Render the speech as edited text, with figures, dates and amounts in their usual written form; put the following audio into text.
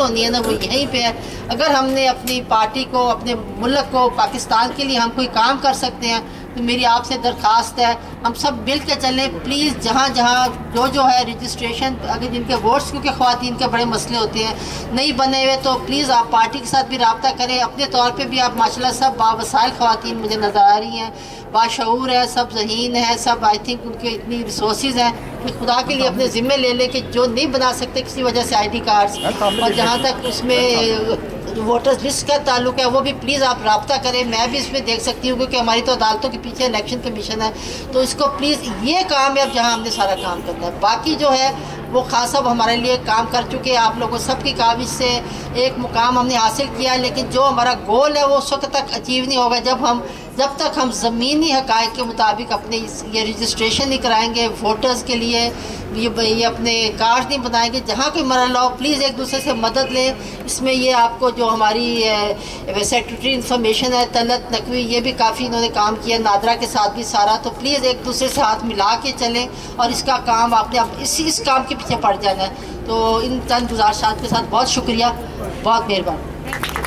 होनी है ना वो यहीं पे है। अगर हमने अपनी पार्टी को, अपने मुल्क को, पाकिस्तान के लिए हम कोई काम कर सकते हैं तो मेरी आपसे दरख्वास्त है हम सब मिल के चलें प्लीज़। जहाँ जहाँ जो है रजिस्ट्रेशन, अगर जिनके वोट्स, क्योंकि ख़वातीन के बड़े मसले होते हैं नहीं बने हुए, तो प्लीज़ आप पार्टी के साथ भी रब्ता करें। अपने तौर पे भी आप माशाल्लाह सब बावसाइल ख़वातीन मुझे नज़र आ रही हैं, बाशऊर है, सब ज़हीन है, सब आई थिंक उनके इतनी रिसोर्सेज हैं कि खुदा के लिए अपने ज़िम्मे ले लें कि जो नहीं बना सकते किसी वजह से ID कार्ड्स, और जहाँ तक उसमें वोटर्स लिस्ट का ताल्लुक है वो भी प्लीज़ आप रब्ता करें। मैं भी इसमें देख सकती हूँ क्योंकि हमारी तो अदालतों के पीछे इलेक्शन कमीशन है, तो इसको प्लीज़, ये काम है अब जहाँ हमने सारा काम करना है। बाकी जो है वो खान साहब हमारे लिए काम कर चुके हैं, आप लोगों सबकी काविश से एक मुकाम हमने हासिल किया, लेकिन जो हमारा गोल है वो उस वक्त तक अचीव नहीं होगा जब तक हम ज़मीनी हक़ाइक़ के मुताबिक अपने ये रजिस्ट्रेशन नहीं कराएंगे वोटर्स के लिए, ये अपने कार्ड नहीं बनाएंगे। जहाँ कोई मरल हो प्लीज़ एक दूसरे से मदद लें। इसमें ये आपको जो हमारी सेक्रेटरी इंफॉर्मेशन है तलत नकवी, ये भी काफ़ी इन्होंने काम किया, नादरा के साथ भी सारा, तो प्लीज़ एक दूसरे से हाथ मिला के चलें और इसका काम आपने अब इस काम के पीछे पड़ जाना है। तो इन चंद गुजारिशात के साथ बहुत शुक्रिया, बहुत मेहरबानी।